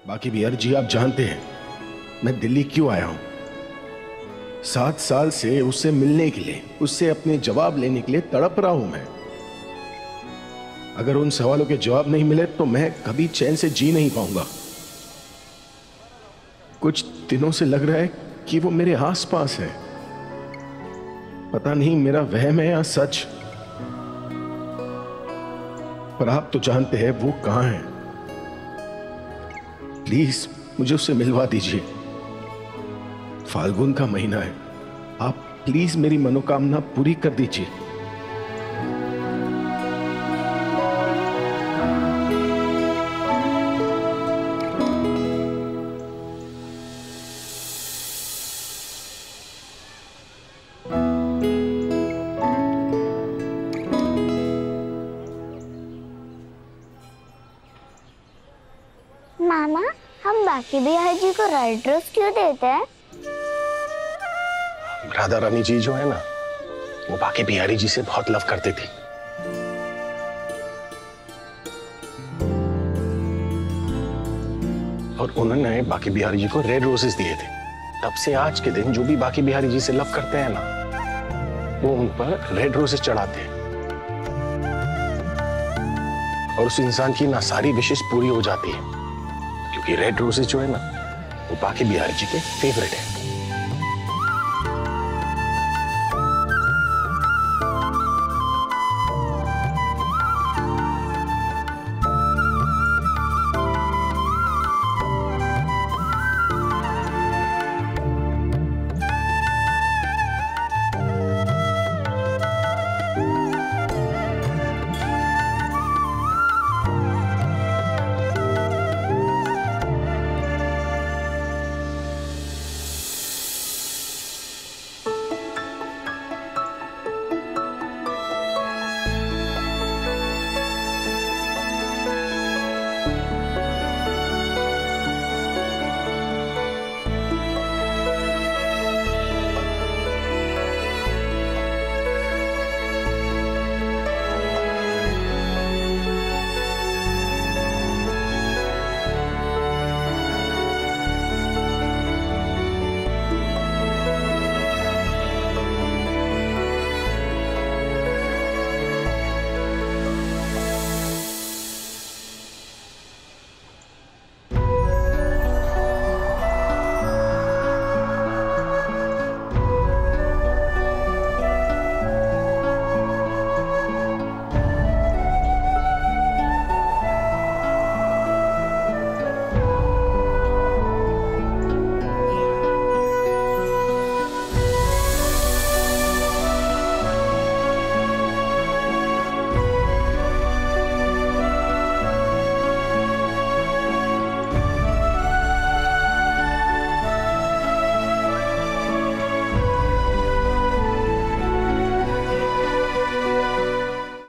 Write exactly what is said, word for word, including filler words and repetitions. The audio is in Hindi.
बाकी बिहारी जी, आप जानते हैं मैं दिल्ली क्यों आया हूं। सात साल से उससे मिलने के लिए, उससे अपने जवाब लेने के लिए तड़प रहा हूं मैं। अगर उन सवालों के जवाब नहीं मिले तो मैं कभी चैन से जी नहीं पाऊंगा। कुछ दिनों से लग रहा है कि वो मेरे आसपास है। पता नहीं मेरा वहम है या सच, पर आप तो जानते हैं वो कहां है। प्लीज मुझे उससे मिलवा दीजिए। फाल्गुन का महीना है, आप प्लीज मेरी मनोकामना पूरी कर दीजिए। मामा, हम बाकी बिहारी जी को रेड रोज क्यों देते हैं? राधा रानी जी जो है ना, वो बाकी बिहारी जी से बहुत लव करती थी। और उन्होंने बाकी बिहारी जी को रेड रोजेस दिए थे। तब से आज के दिन जो भी बाकी बिहारी जी से लव करते हैं ना, वो उन पर रेड रोजेस चढ़ाते हैं। और उस इंसान की ना सारी विशेष पूरी हो जाती है, क्योंकि रेड रोजेस जो है ना, वो बाकी बिहारी जी के फेवरेट है।